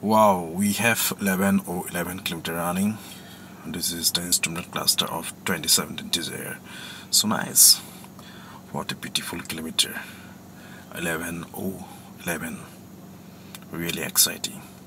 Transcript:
Wow, we have 11 or 11 kilometer running. This is the instrument cluster of 2017 Dzire. So nice. What a beautiful kilometer. 11 or 11. Really exciting.